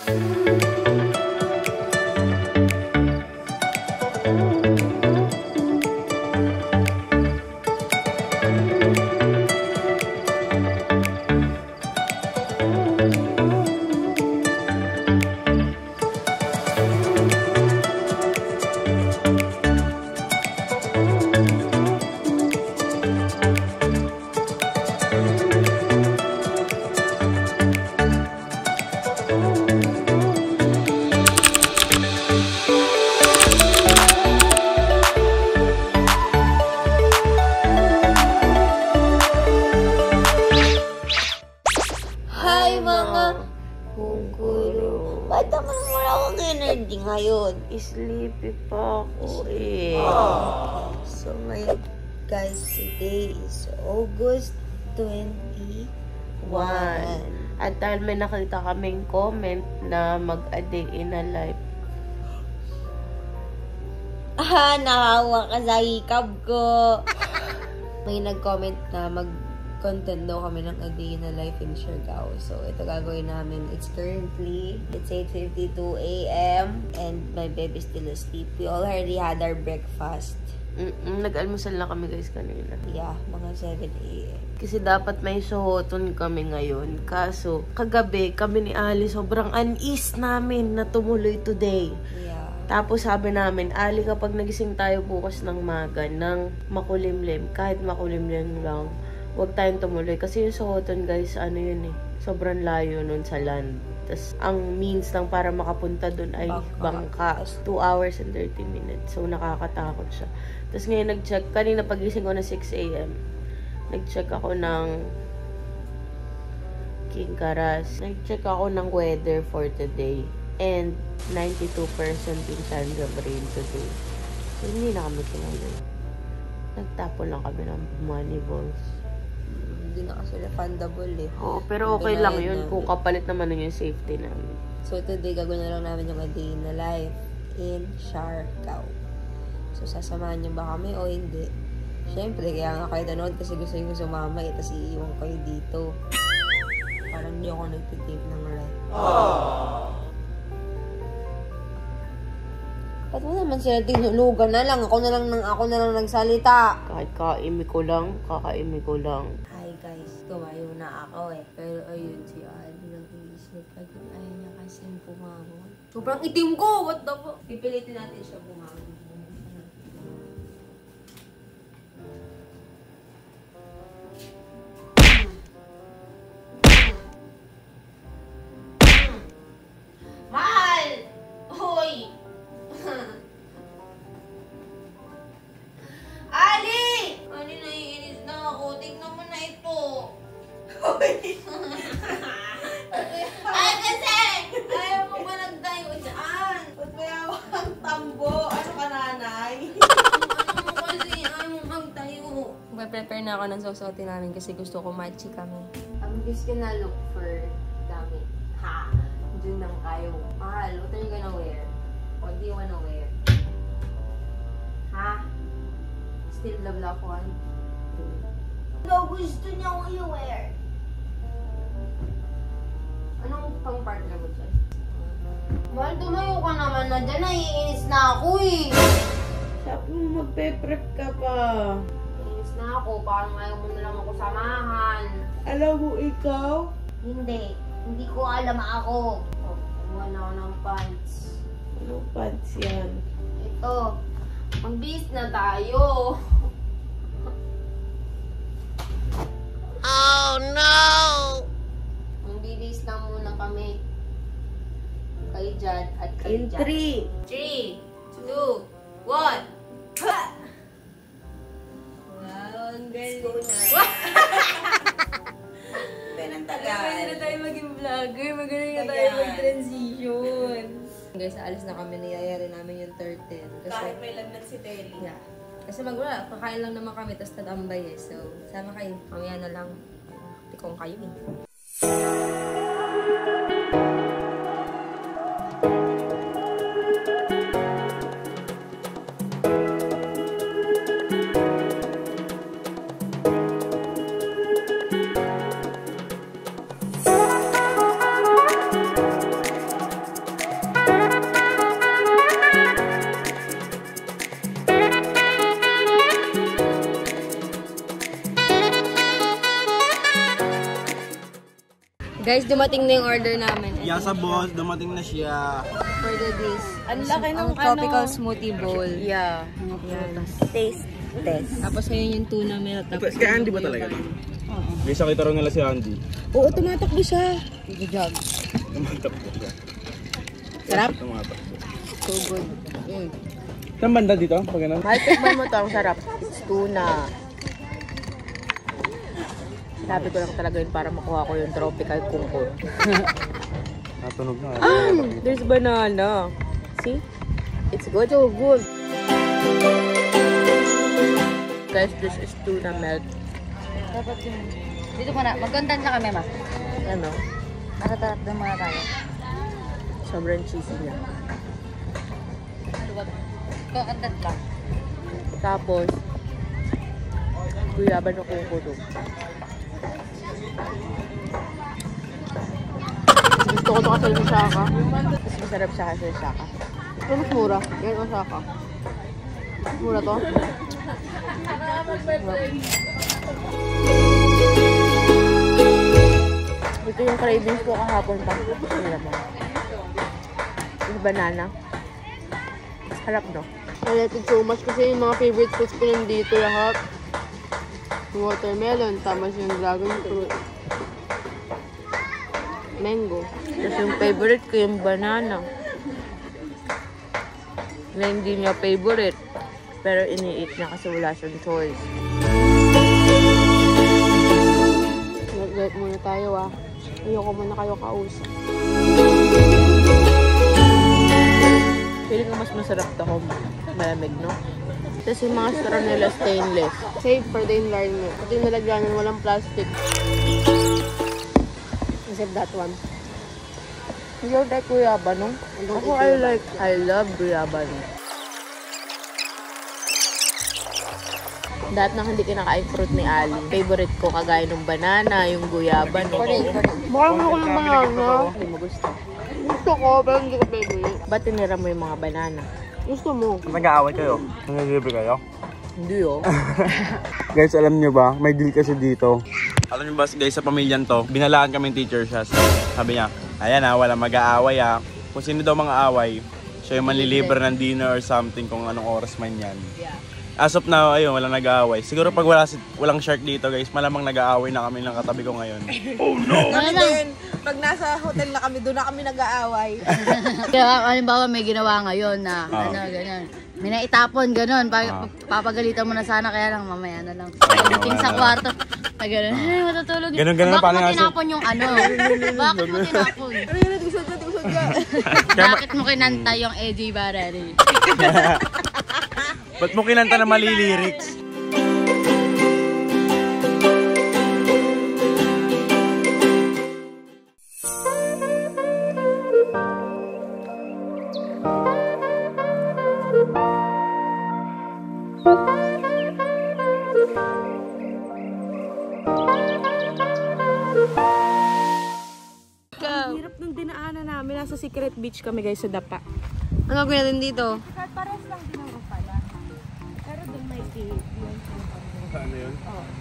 Ba't naman wala akong energy ngayon? Sleepy pa ako eh. So ngayon, guys, today is August 21. At dahil may nakita kaming comment na mag-a day in a life. Nakawa ka sa hikab ko. May nag-comment na mag-content daw kami ng a day in a life in Siargao. So, ito gagawin namin. It's 8:52 a.m. and my baby still asleep. We already had our breakfast. Nag-almusal na kami guys kanina. Yeah, mga 7 a.m. Kasi dapat may suhoton kami ngayon. Kaso, kagabi kami ni Ali sobrang unease namin na tumuloy today. Yeah. Tapos sabi namin, Ali, kapag nagising tayo bukas ng maga, ng makulimlim, kahit makulimlim lang, huwag tayong tumuloy. Kasi yung suhoton guys, ano yun eh, sobrang layo nun sa land. Tapos, ang means lang para makapunta dun ay bangka. 2 hours and 30 minutes. So, nakakatakot siya. Tapos ngayon nag-check, kanina pagising ko na 6 a.m. Nag-check ako ng King Karas. Nag-check ako ng weather for today. And 92% yung chance of rain today. So, hindi na kami kinuloy. Nagtapon lang kami ng money balls. Hindi na kasi refundable eh. Oo, pero okay lang yun kung kapalit naman yung safety namin. So, today gagawin na lang namin yung a day in a life in Siargao. So, sasamahan niyo ba kami o hindi? Siyempre, kaya nga kayo nanood kasi gusto nyo sumama eh, tapos iiwan kayo dito. Parang hindi ako nagtitip ng life. Ba't mo naman sila tinulugan na lang? Ako na lang nagsalita. Kahit kakaimi ko lang. Hi guys, tumayo na ako eh. Pero ayun si Ali nag-iisip. Ayaw niya kasi bumangon. Sobrang itim ko! What the fuck? Pipilitin natin siya bumangon. Mahal! Hoy! Ali! Ali, naiinis na ako. Tignan mo na ito. Ay, kasi! Ayaw mo ba nagtayo dyan? Ba't may hawak ang tambo? Ano ka, nanay? Ano mo kasi? Ayaw mo magtayo. Prepare na ako ng susuotin namin kasi gusto ko matchy kami. I'm just gonna look for damit. Ha! Diyan lang kayo. Mahal, what are you gonna wear? What do you wanna wear? Ha? Still the black one? No, gusto niya ko i-wear. Anong pang-partner mo dyan? Mahal, tumayo ka naman na dyan. Naiinis na ako eh. Sabi mo magpe-prep ka pa. Naiinis na ako. Parang ayaw mo na lang ako samahan. Alam mo ikaw? Hindi. Hindi ko alam ako. Oh, kumuha na ako ng pants. Anong pants yan? Ito. Magbihis na tayo. Oh no! Magbihis na muna kami. Kay Jad at kay In Jad. 3. 3, 2, 1. Ha! Wow, ang galing. Pwede na tayo maging vlogger. Magaling na tayo mag-transition. Guys, alis na kami. Niyayari namin yung 13. Kasi, Kahit may lagnat si Terry. yeah. Kasi kakain lang naman kami, tapos tatambay eh. So, sama kayo. Mamaya na lang. Tikong kayo eh. Guys, dumating na yung order namin. Yasa boss, dumating na siya. For the days. Ang laki ng tropical smoothie bowl. Yeah. Yan. Taste test. Tapos ayun yung tuna milk. Tapos Kay Andy ba talaga? Oo. Guys, nakita rin nila si Andy. Oo, tumatakbo siya. Good job. Tumatakbo siya. Sarap? Tumatakbo. So good. Saan banda dito? Pag ganun? Mahal, tikman mo to. Ang sarap. It's tuna. Sabi ko lang talaga yun para makuha ko yung tropical kungkol. Natunog na. There's banana. See? It's good. So good. Guys, this is tuna melt. Dapat yun. Dito muna. Mag-content na kami, ma. Ano? Nasa tarap doon muna tayo. Sobrang cheesy niya. Content lang. Tapos, guyaban ng kungkol. Gusto ko ito kasi yung Osaka. Mas masarap siya kasi yung Osaka. Ito mas mura. Yan Osaka. Mura to? Ito yung cravings ko kahapon pa. Yung banana. Harap, no? I like it so much kasi yung mga favorite fruits ko nandito lahat. Yung watermelon, tapos yung dragon fruit. Mango. Tapos yung favorite ko yung banana. Na hindi niya favorite. Pero ini-eat niya kasi wala siyang choice. Mag-light muna tayo ah. Ayoko muna kayo kausap. Feeling ko mas masarap to kung malamig, no? Tapos yung mga straw nila stainless. Save for the environment. Ito yung nalagyan ng walang plastic. Save that one. You don't like guyaban, no? Ako, I love guyaban. Dahil na hindi kinakain fruit ni Ali. Favorite ko kagaya ng banana, yung guyaban. Mukhang mo ko ng banana. Hindi mo gusto. Gusto ko, pero hindi ko favorite. Ba't tinira mo yung mga banana? Gusto mo. Nag-aaway kayo? Nag-libre kayo? Hindi, oh. Guys, alam nyo ba? May deal kasi dito. Alam nyo ba guys, sa pamilyan to, binalaan kami teacher siya. Sabi niya, ayan ha, walang mag-aaway ha. Kung sino daw mga away, siya yung manlilibre ng dinner or something kung anong oras man yan. As of now, ayun, walang nag-aaway. Siguro pag walang shark dito guys, malamang nag-aaway na kami ng katabi ko ngayon. Oh no! Kami din, pag nasa hotel na kami, doon na kami nag-aaway. Kaya halimbawa may ginawa ngayon na ano, ganyan. May naitapon, gano'n. Papagalitan mo na sana, kaya lang mamaya na lang. Pagdating sa kwarto, na gano'n, matutulog. Ganun, Bakit paano mo nga tinapon yung ano? Bakit mo tinapon? Bakit mo kinanta yung AJ Barreri? Ba't mo kinanta na mali lyrics? Ang hirap nung dinaanan namin. Nasa Secret Beach kami guys sa Dapa. Ano gawin natin dito? Pares lang din ang pala. Pero doon may cave. Ano yun?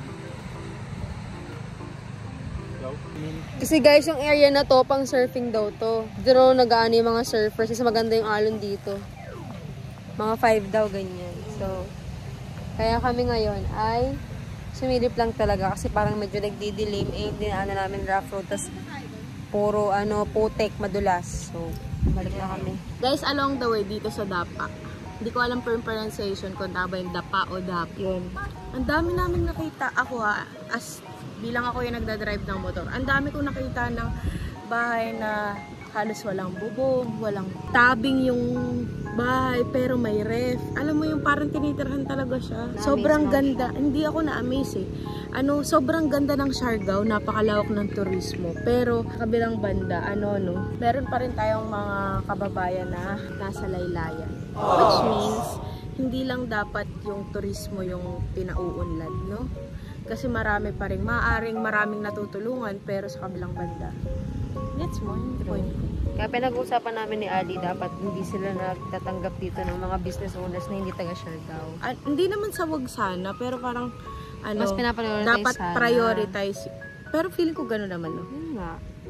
Kasi guys, yung area na to, pang surfing daw to. Dito na nag-aano yung mga surfers kasi maganda yung alon dito. Mga 5 daw, ganyan. So, kaya kami ngayon ay sumilip lang talaga kasi parang medyo nagdidilim. Dinaanan namin rough road, tas puro putek, madulas. So, balik na kami. Guys, along the way dito sa Dapa. Hindi ko alam per pronunciation kung tama yung Dapa o Dap. Yun. Ang dami namin nakita. Ako bilang ako yung nagdadrive ng motor. Ang dami kong nakita ng bahay na halos walang bubong, walang tabing yung bahay, pero may ref. Alam mo yung parang tinitirhan talaga siya. Sobrang ganda. Hindi ako na-amaze eh. Sobrang ganda ng Siargao, napakalawak ng turismo. Pero kabilang banda, meron pa rin tayong mga kababayan na nasa laylayan. Which means, hindi lang dapat yung turismo yung pinauunlad, no? Kasi marami pa rin, maraming natutulungan, pero sa kabilang banda. That's mo yung point ko. Kaya pinag-uusapan namin ni Ali, dapat hindi sila nagtatanggap dito ng mga business owners na hindi taga Siargao. Hindi naman sa wag sana, pero parang mas pinaprioritize dapat sana. prioritize. Pero feeling ko gano'n naman, no? Yun nga.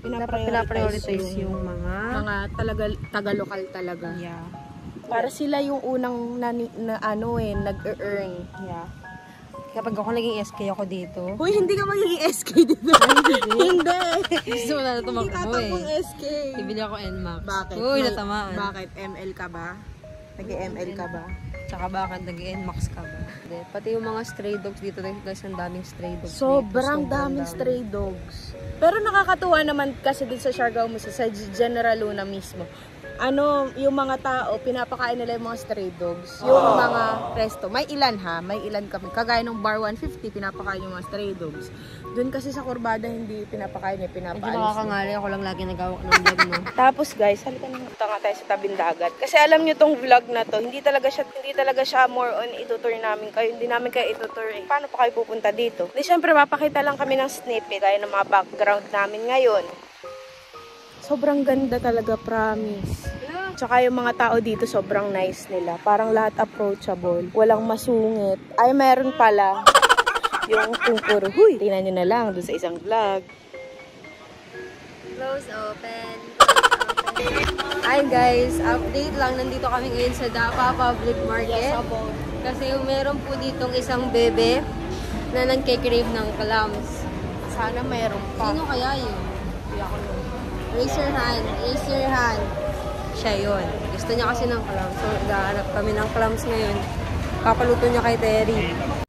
pinaprioritize yung mga taga-lokal talaga. yeah. Para sila yung unang nag-earn. Yeah. Kapag ako naging SK ako dito. Hoy, hindi ka magiging SK dito. Hindi. Gusto mo na tumakbo SK. Ibili ako NMAX. Bakit? Uy, natamaan. Bakit? ML ka ba? Nag-ML ka ba? Tsaka bakit nag-NMAX ka ba? Pati yung mga stray dogs dito guys, ang daming stray dogs Sobrang dito. daming stray dogs. Pero nakakatuwa naman kasi din sa Siargao Museum, sa General Luna mismo. Yung mga tao, pinapakain nila yung mga stray dogs. Yung mga resto. May ilan kami. Kagaya ng Bar 150, pinapakain yung mga stray dogs. Doon kasi sa Corbada, hindi pinapakain, Medyo pinapaalis. nakakangali, ako lang lagi nagawak ng vlog mo. Tapos guys, halika na punta nga tayo sa tabing dagat. Kasi alam nyo tong vlog na to, hindi talaga siya more on itutur namin kayo. Hindi namin kayo itutur eh. Paano pa kayo pupunta dito? Di syempre, mapakita lang kami ng snippet gaya ng mga background namin ngayon. Sobrang ganda talaga, promise. Tsaka yung mga tao dito, sobrang nice nila. Parang lahat approachable. Walang masungit. Ay, meron pala. Yung puro, huy, tingnan nyo na lang dun sa isang vlog. Close open. Hi guys, update lang. Nandito kami ngayon sa Dapa Public Market. Kasi meron po ditong isang bebe na nagke-crave ng clams. Sana meron pa. Sino kaya yun? Raise your hand. Raise your hand. Siya yun. Gusto niya kasi ng clams. So, gahanap kami ng clams ngayon. Papaluto niya kay Terry.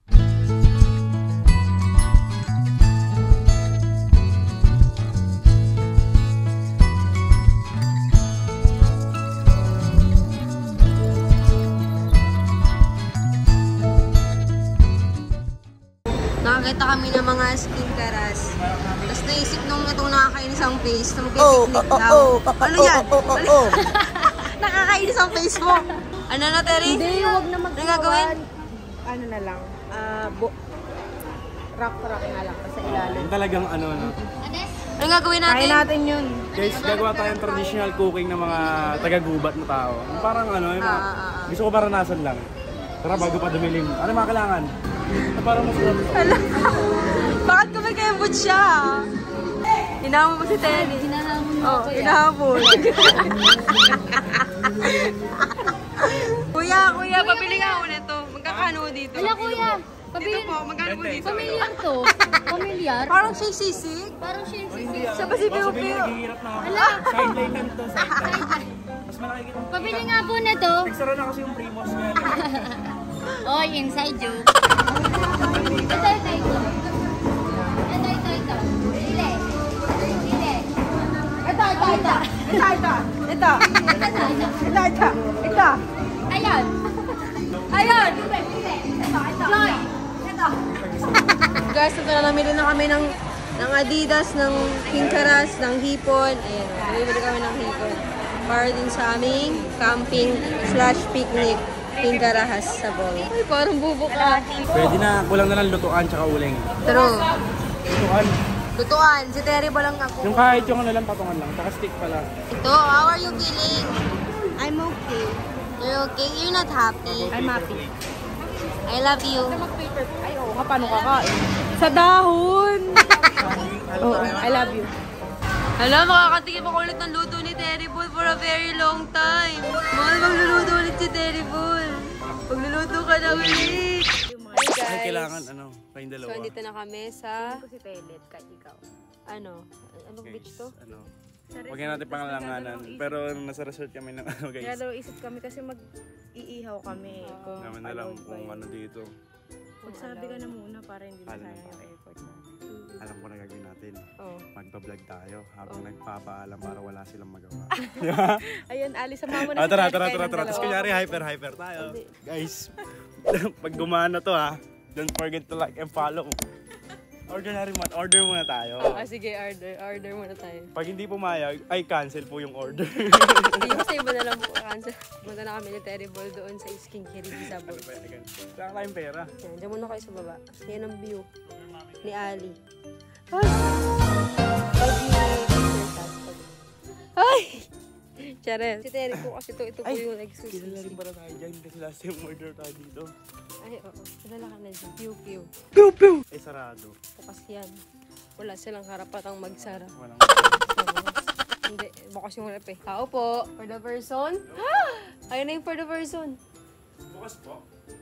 Nakakita kami ng mga skincaras. Tapos naisip nung itong nakakainis ang face na mag-picnic daw. Ano yan? Nakakainis ang face mo. Ano na, Terry? Hindi, huwag na Ano gagawin? Ano na lang, rock na lang sa ilalim. Talagang ano na. Ano gagawin natin? Kain natin yun. Guys, gagawa tayong traditional cooking ng mga taga-gubat na tao. Parang ano, yung mga, gusto ko maranasan lang. Tara, bago pa dumilim. Ano mga kailangan? Parang masarap. Bakit kumikembot siya? Hinahamon mo si Terry. Hinahamon. Kuya, pabili nga ako nito. Magkakano dito? Wala kuya. Pabili. Ito po, magkano po dito? Pamilyar to. Pamilyar. Parang siya sisig. Parang siya yung sisig. Siya ba si Piu Piu? Naghihirap na ako. Sideline lang to, sideline. Mas malaki kita. Pabili nga po na to. Nagsara na kasi yung primos niya. Oy, inside joke. Ito. Ile. Ito. Ayan. Ayun! Joy. Guys, ito na namili na kami ng Adidas, ng Pinkaras, ng hipon. Ayan, namili kami ng hipon. Para din sa aming camping/picnic. Pinkarahas sa ball. Ay, parang bubo ka. Pwede na, kulang na lang lutuan tsaka uling. True. Lutuan. Lutuan. Si Terry ba lang ako? Yung kahit yung ano lang, patungan lang. Tsaka stick pala. Ito, how are you feeling? I'm okay. You're okay? You're not happy? I'm happy. I love you. Ay, oo nga, paano kakain? Sa dahon! Oh, I love you. Hala, makakatikim ako ulit ng luto ni Terry Bull for a very long time. Mahal, magluluto ulit si Terry Bull. Magluluto ka na ulit. Ay, kailangan, ano, kayong dalawa. So, andito na kami sa, Si Telet, kahit ikaw. anong beach to? Ano, huwag yan natin pangalanganan. Pero nasa resort kami ng ano, guys. Kaya daw isip kami kasi mag-iihaw kami. Kung Naman na lang kung ano dito. Magsabi ka na muna para hindi masayang yung effort natin. Alam ko na gagawin natin. Oh. Magpa-vlog tayo habang nagpapaalam para wala silang magawa. Ayun, Ali, sama mo na Tara. Terry kayong Tapos dalawa. kunyari, hyper tayo. Guys, pag gumana to ha, don't forget to like and follow. Order muna tayo. Sige, order muna tayo. Pag hindi pumayag, ay cancel po yung order. Hindi ko sa iba na lang po cancel. Punta na kami ni Terry Bull doon sa skincare sa Sabon. Saka tayong pera. Yan, dyan muna kayo sa baba. Yan ang view ni Ali. Ay! Chares. Si Terry po kasi ito po yung nagsusi. Kilala rin pala tayo dyan kasi last time order tayo dito. Ay, oo. Kilala ka na dyan. Pew. Ay, sarado. Bukas yan. Wala silang karapatang magsara. Walang Hindi, bukas yung rep eh. Tao po, for the person. Ayun na yung for the person. Bukas po.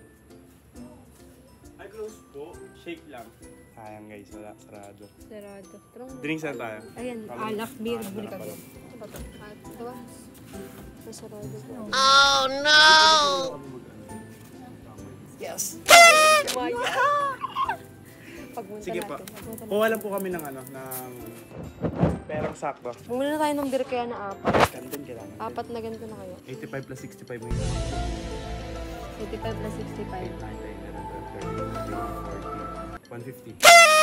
Ay, close po. Shake lang. Sayang guys, wala. Sarado. Sarado. Drinks na tayo. Ayan, alak, beer, buli ka doon. Ito ba? Masarado po. Oh no! Yes! Maya! Pagmunta Sige po. natin. Kuha lang po kami ng perang sakto. Bumili na tayo ng beer kaya na 4. Gandun kailangan. 4 na ganito na kayo. 85 plus 65 mo yun. 85 plus 65. 150.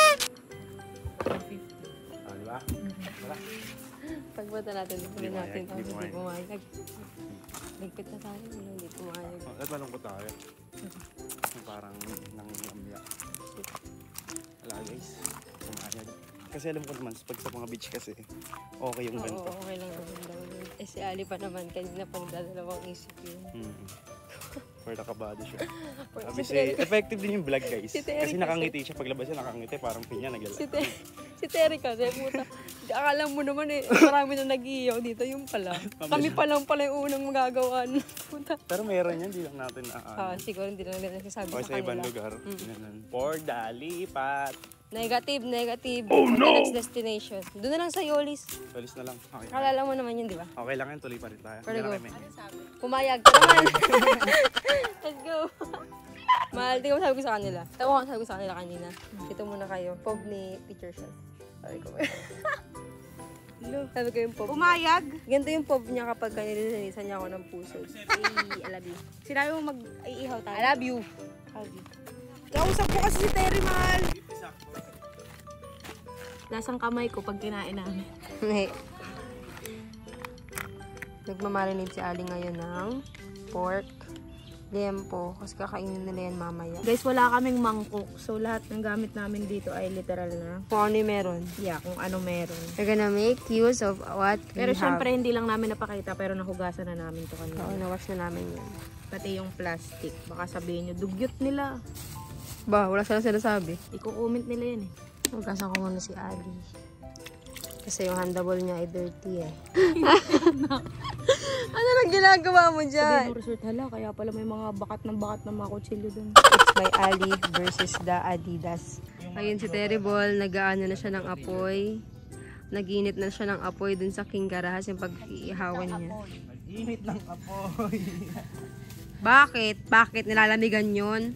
Diba? Wala. Pagpunta natin, bumili natin. Hindi Hindi pumayag. pumayag. Ligpit na tayo, hindi pumayag. At malungkot tayo. Parang nangyamya. Wala guys. Pumayag. Kasi alam ko naman, pag sa mga beach kasi, okay yung ganito. Oo, okay lang naman daw. Eh si Ali pa naman, kanina pa nagdadalawang isip yun. For nakabado siya. Sabi siya, effective din yung vlog guys. Si Terry Kasi nakangiti siya, paglabas siya nakangiti, parang pinya naglalaki. Si Terry kasi, puta. Akala mo naman eh, marami na nag-iiyaw dito, yung pala. Kami pa lang pala yung unang magagawa. Puta. Pero meron yan, hindi lang natin Siguro hindi lang nila nasasabi o sa sa ibang kanila. lugar. For the lipat. Negative. Oh no! Next destination. Doon na lang sa Yolis. Solis na lang. Okay. Alala mo naman yun, di ba? Okay lang yan, tuloy pa rin tayo. Pero Hindi go. na kami. Pumayag ka naman. Let's go. Mahal, tingnan mo sabi ko sa kanila. Tawa ko sabi ko sa kanila kanina. Dito muna kayo. Pob ni Teacher Shot. Sabi ko. Sabi ko yung pob. Pumayag? Ganito yung pob niya kapag nililinisan niya ako ng puso. I love you. Sinabi mo mag-iihaw tayo. I love you. Kausap ko kasi si Terry, mahal. Lasang kamay ko pag kinain namin. Nagmamarinate si Ali ngayon ng pork, liempo, kasi kakainin nila yan mamaya. Guys, wala kaming mangkok. So, lahat ng gamit namin dito ay literal na. Kung ano yung meron. Yeah, kung ano meron. We're gonna make use of what we Pero have. syempre, hindi lang namin napakita, pero nahugasan na namin to kanina. Oo, nawash na namin yan. Pati yung plastic. Baka sabihin nyo, dugyot nila. Ba, wala silang sinasabi. Iko-comment nila yan eh. Hugasan ko muna si Ali. Kasi yung handball niya ay dirty eh. Ano nang ginagawa mo Sabihin dyan? mo, resort hala, kaya pala may mga bakat ng mga kutsilyo dun. It's my Ali versus the Adidas. Ayun si Terry Ball, nag-aano na siya ng apoy. Nag-init na siya ng apoy dun sa King Garahas yung pag-iihawan niya. Init ng apoy. Bakit? Bakit? Nilalamigan yun?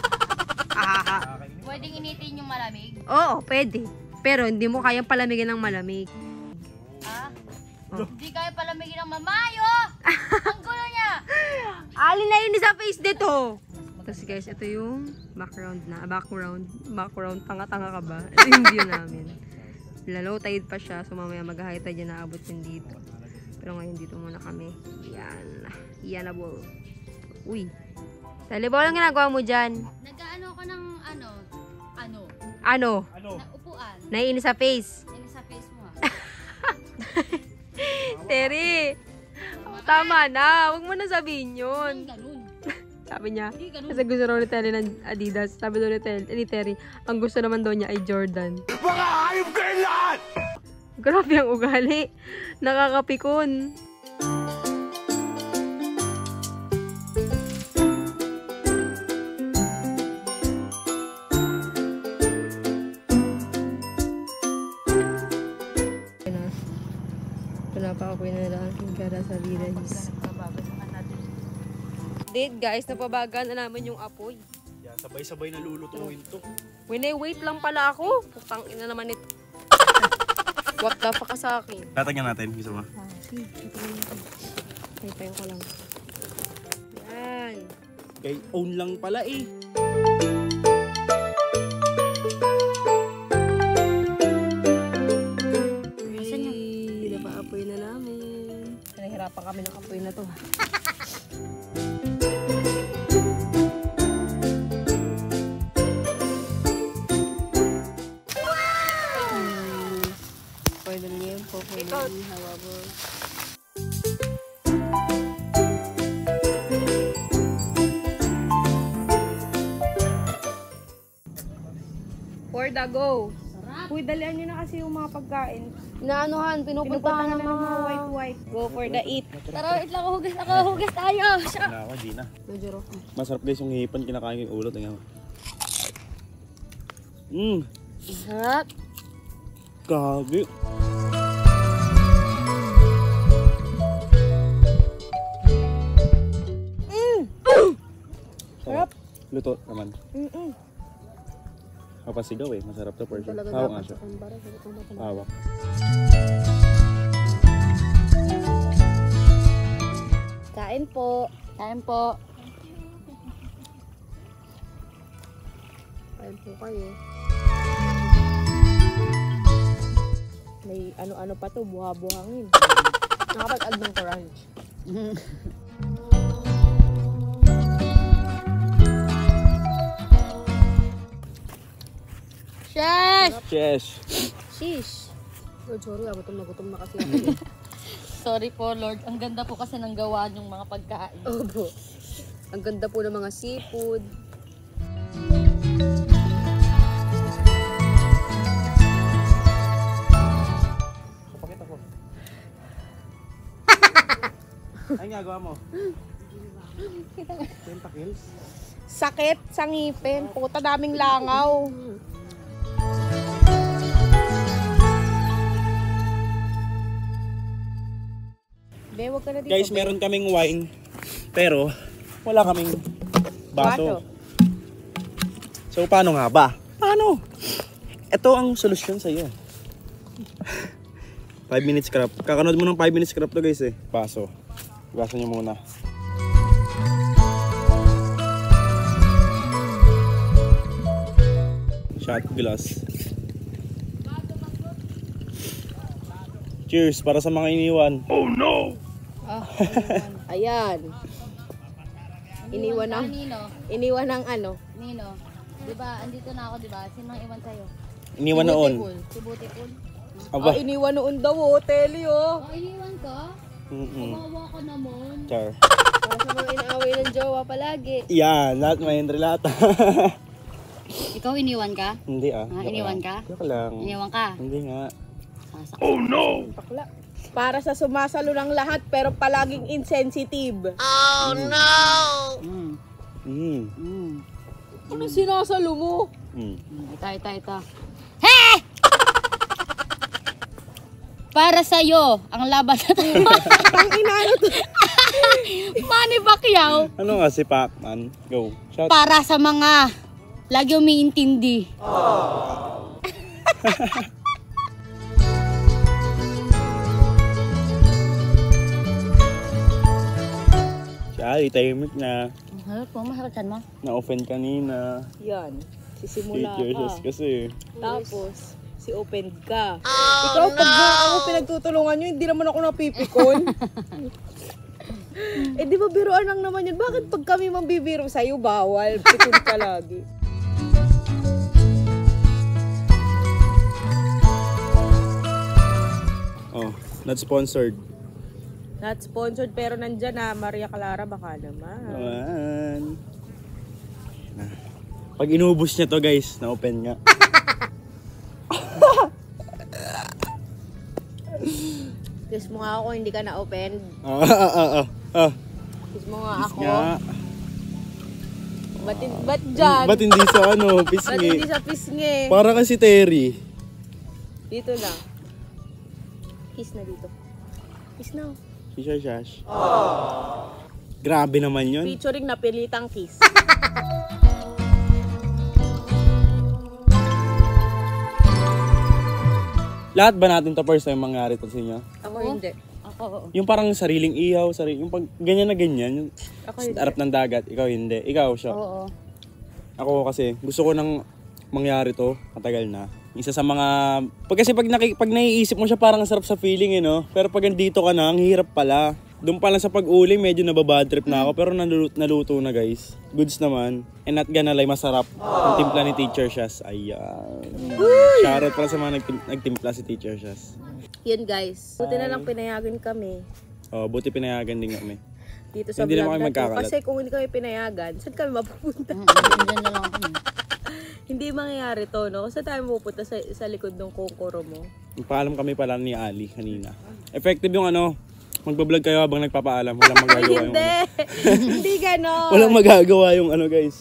Pwedeng initin yung malamig? Oo, pwede. Pero hindi mo kayang palamigin ng malamig. Ah? Hindi kaya palamigin ng mamayo! Ang gulo niya! Ali na yun sa face dito! Tapos guys, ito yung background na. Background. Tanga-tanga ka ba? Ito yung view namin. Low tide pa siya. So mamaya mag-high tide yan, naabot yun dito. Pero ngayon dito muna kami. Yan. Yan na ball. Uy. Talibol, ang ginagawa mo dyan? Nag-ano ko ng ano? Ano? Na upuan. Naiinis sa face. Yan sa face mo ha. Terry! Tama na. Huwag mo na sabihin yun. Ganun. Sabi niya. Hindi ganun. Kasi gusto raw ni Terry ng Adidas. Sabi daw ni Terry, ang gusto naman daw niya ay Jordan. Mga hayop kayo lahat! Grabe ang ugali. Nakakapikon. Pinapakapoy na nila ang King Garahas sa Vidas. Date guys, napabagan na naman yung apoy. Yeah, sabay-sabay na lulutuin to. Wait lang pala ako. Putang ina naman ito. What the fuck ka sa akin? Tatagyan natin, gusto mo? Sige, ito na natin. Paypayin ko lang. Yan. Kay own lang pala eh. Napaapoy na namin. Nahihirapan kami ng apoy na to. Pwede niyo po po ng hawabol. For the go. Uy, dalian nyo na kasi yung mga pagkain. Naanuhan, pinupuntahan ng mga wife. Go for the eat. Tara, wait lang, hugas tayo. Wala ako, di na. Medyo rough. Masarap guys yung hipan, kinakain ko yung ulo. Tingnan mo. Sarap. Gabi. Sarap. Luto naman. Kapasigaw eh, masarap to for sure. Hawak nga siya. Hawak. Kain po. Kain po. Kain po kayo. May ano-ano pa to, buha-buhangin. Nakapag-ag ng crunch. Shesh! Cheers! Sheesh. Lord, sorry, gutom na kasi ako. Sorry po, Lord. Ang ganda po kasi ng gawa yung mga pagkain. Opo. Ang ganda po ng mga seafood. Kapakita ko. Ay nga, gawa mo. Tentacles. Sakit sa ngipin. Puta, daming langaw. Be, wag ka na dito. Guys, meron kaming wine. Pero, wala kaming baso. So, paano nga ba? Paano? Ito ang solusyon sa'yo. 5 minutes scrap. Kakanood mo ng 5 minutes scrap to guys eh. Baso. Baso nyo muna. Shot glass. Cheers para sa mga iniwan. Oh no! Ayan. Iniwan ng, Nino, iniwan ng ano. Nino. Diba, andito na ako, diba? Sino ang iwan sa'yo? Iniwan noon. Si Butikul. Aba. Iniwan noon daw, oh, Telly, oh. Oh, iniwan ka? Kawawa ko naman. Char. Para sa mga inaaway ng jowa palagi. Yan, lahat may relata. Ikaw iniwan ka? Hindi ah. Ah, joke iniwan lang. ka? Joke lang. Iniwan ka? Hindi nga. Sasak. Bakla. Para sa sumasalo ng lahat, pero palaging insensitive. Mm. Mm. Anong sinasalo mo? Mm. Ito. Hey! Para sa'yo, ang laban na tayo. Ang inaano to. Manny Pacquiao. Ano nga si Pacman? Go. Shot. Para sa mga lagi umiintindi. Si Ali, tahimik na. Ano po, masakit mo? Na-offend kanina. Yan. Sisimula Teachers ka. kasi. Tapos, si open ka. Ikaw, pag ako pinagtutulungan nyo, hindi naman ako napipikon. Eh, di ba biruan lang naman yun? Bakit pag kami mambibiro sa'yo, bawal? Pikon ka lagi. Oh, not sponsored. Not sponsored, pero nandyan na. Maria Clara, baka naman. Naman. Pag inubos niya to guys, na-open nga. Kiss mo nga ako, hindi ka na-open. Kiss mo nga ako. Nga. Ba't dyan? Ba't hindi sa ano, Ba't pisngi? hindi sa pisngi? Para kasi Terry. Dito na. Kiss na dito. Kiss na. Shash. Grabe naman yun. Featuring napilitang kiss. Lahat ba natin to first time mangyari to sa inyo? Ako hindi. Ako. Yung parang sariling ihaw, yung pag ganyan na ganyan, yung Ako sa hindi. harap ng dagat, ikaw hindi. Ikaw, siya. Oo. Ako kasi, gusto ko nang mangyari to, matagal na. Isa sa mga, kasi pag naiisip mo siya parang sarap sa feeling eh no? Pero pag andito ka na, ang hirap pala. Doon pa lang sa pag-uling, medyo nababad trip na ako, pero naluto na guys. Goods naman. And not gonna lie, masarap. Ang timpla ni Teacher Shaz. Ayan. Shoutout para sa mga nagtimpla si Teacher Shaz. Yun guys. Buti na lang pinayagan kami. Oh, buti pinayagan din kami. Dito sa Hindi vlog naman kami na to. magkakalat. Kasi kung hindi kami pinayagan, saan kami mapupunta? Diyan na lang ako. Hindi mangyayari to, no? Kasi tayo pupunta sa likod ng kokoro mo. Paalam kami pala ni Ali kanina. Effective yung magbablog kayo habang nagpapaalam. Walang magagawa yung Hindi! Hindi ganon! Walang magagawa yung guys.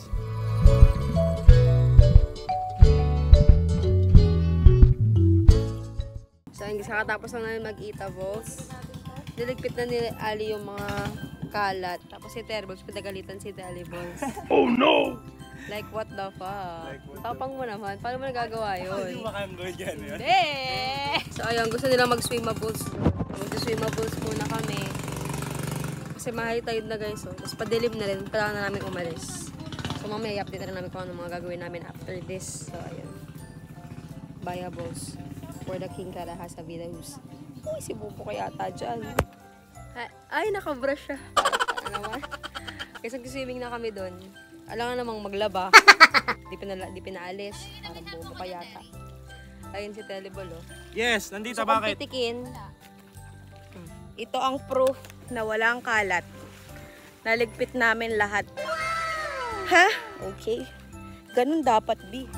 So, kakatapos lang namin mag-eatables. Niligpit na ni Ali yung mga kalat. Tapos si Terballs, pinagalitan si Teleballs. Oh no! Like, what the fuck? Tapang mo naman. Paano mo nagagawa yun? Hindi ba kayang gawin dyan yun? Hindi! So, ayun. Gusto nila mag-swimmables. Mag-swimmables muna kami. Kasi mahal tayo na guys. So. Tapos padilim na rin. Kailangan na namin umalis. So, mamaya i-update na rin namin kung ano mga gagawin namin after this. So, ayun. Bayables. For the King Karahasa videos. Uy, si Bubo kaya ata dyan. Ay, nakabrush siya. Ano naman? Kasi swimming na kami doon. Alangan namang maglaba. Di pinaalis. Parang bobo ka yata. Ayun si Telebol, oh. Yes, nandito. So, Bakit? kung titikin, Ito ang proof na walang kalat. Naligpit namin lahat. Ha? Okay. Ganun dapat, B.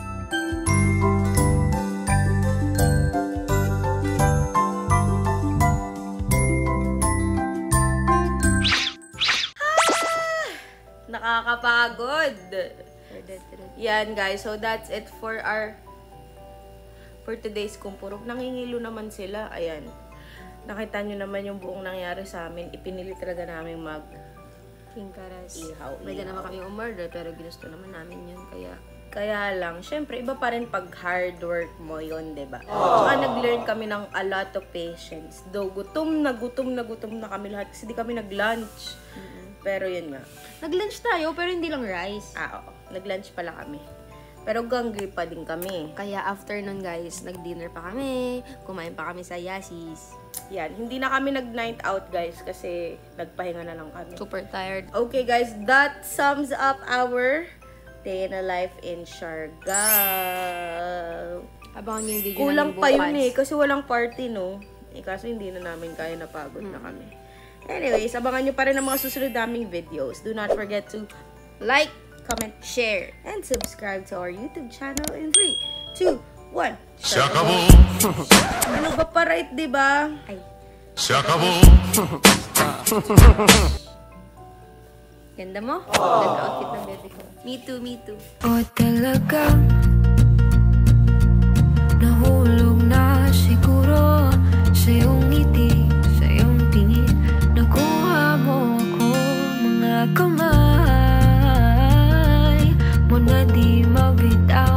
Nakakapagod. Yan guys, so that's it for today's kumpurok. Nangingilo naman sila. Ayan. Nakita nyo naman yung buong nangyari sa amin. Ipinili talaga namin King Karas. ihaw. Pwede naman kami umorder, pero ginusto naman namin yun. Kaya lang, syempre, iba pa rin pag hard work mo yun, diba? Saka nag-learn kami ng a lot of patience. Though gutom na kami lahat kasi di kami nag-lunch. Pero yun nga. Nag-lunch tayo, pero hindi lang rice. Oo. Nag-lunch pala kami. Pero hungry pa din kami. Kaya after nun guys, nag-dinner pa kami, kumain pa kami sa Yasis. Yan. Hindi na kami nag-night out, guys, kasi nagpahinga na lang kami. Super tired. Okay, guys. That sums up our day in a life in Siargao. Abangan nyo yung video Kulang namin pa yun bukas. kasi walang party, no? Kaso hindi na namin kaya, napagod na kami. Anyways, abangan nyo pa rin ang mga susunod naming videos. Do not forget to like, comment, share, and subscribe to our YouTube channel in 3, 2, 1. Siakabo. Ano ba pa right, diba? Ay. Siakabo. Ganda mo? Ganda outfit ng baby ko. Me too, me too. O talagang nahulog na siguro sa iyong ngiti, sa iyong tingin. Nakuha mo ako, mga kamay mo na di mabitaw.